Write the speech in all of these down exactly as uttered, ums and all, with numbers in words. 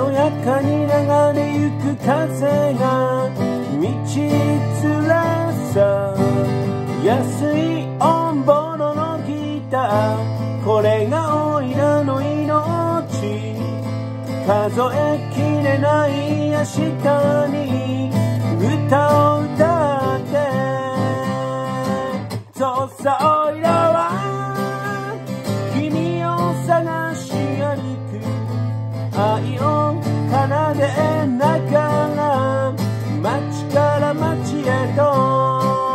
ろやかに流れゆく風が道つらさ、安いオンボロのギター、これがおいらの命。数えきれない明日に歌を歌って、そうさおいらは君を探し歩く、愛を奏でながら街から街へと。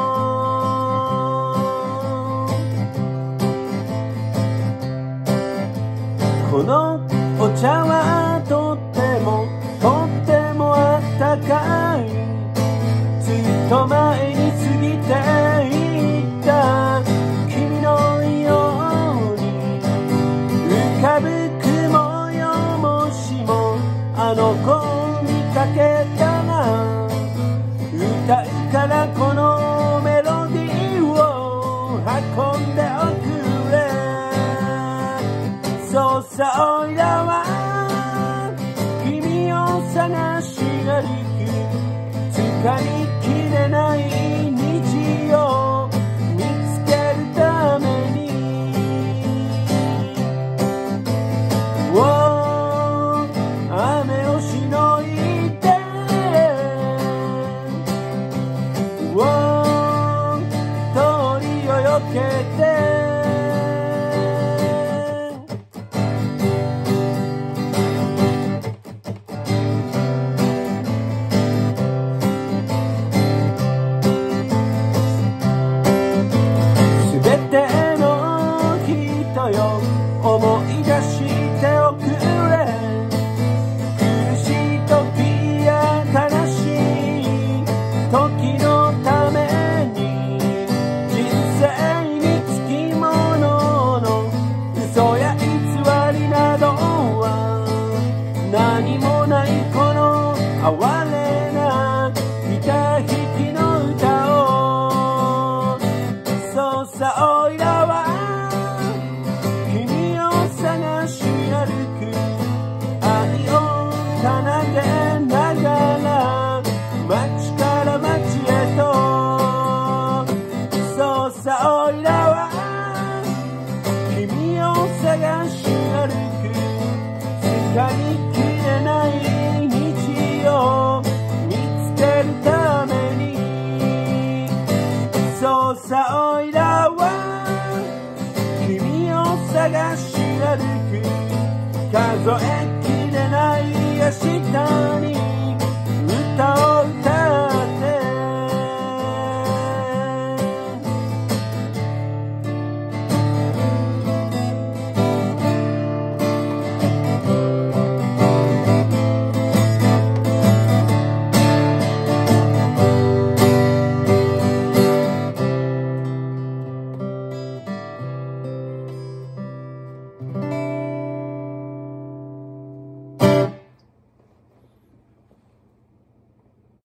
このお茶はとってもとってもあったかい。ずっと前に過ぎていった君のように浮かぶ雲よ、もしもあの子を見かけたら歌うからこのメロディーを運んでおくれ。そうさおいらは君を探し歩く、掴みきれない虹を見つけるために、お雨をしのいで、お鳥をよけて、思い出しておくれ。苦しい時や悲しい時のために、人生につきものの嘘や偽りなどは何もないこの哀れなギター弾きの歌を。そうさおいらは探し歩く、愛を奏でながら街から街へと。そうさおいらは君を探し歩く、掴みきれない虹を見つけるために。そうさおいらは君を探し歩く、数えきれない明日